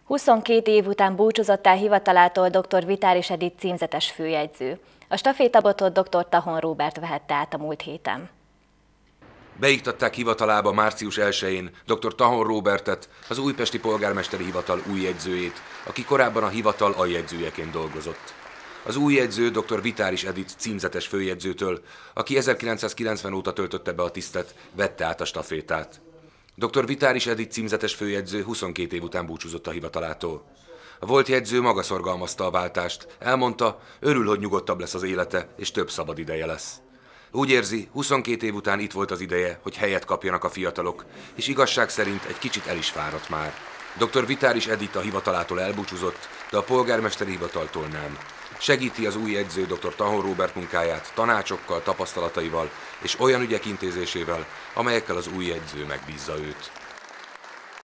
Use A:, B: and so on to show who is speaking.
A: 22 év után búcsúzott el hivatalától dr. Vitáris Edith címzetes főjegyző. A stafétabotot dr. Tahon Róbert vehette át a múlt héten.
B: Beiktatták hivatalába március 1-én dr. Tahon Róbertet, az újpesti polgármesteri hivatal új jegyzőjét, aki korábban a hivatal aljegyzőjeként dolgozott. Az új jegyző dr. Vitáris Edith címzetes főjegyzőtől, aki 1990 óta töltötte be a tisztet, vette át a stafétát. Dr. Vitáris Edith címzetes főjegyző 22 év után búcsúzott a hivatalától. A volt jegyző maga szorgalmazta a váltást, elmondta, örül, hogy nyugodtabb lesz az élete, és több szabad ideje lesz. Úgy érzi, 22 év után itt volt az ideje, hogy helyet kapjanak a fiatalok, és igazság szerint egy kicsit el is fáradt már. Dr. Vitáris Edith a hivatalától elbúcsúzott, de a polgármesteri hivataltól nem. Segíti az új jegyző dr. Tahon Róbert munkáját tanácsokkal, tapasztalataival és olyan ügyek intézésével, amelyekkel az új jegyző megbízza őt.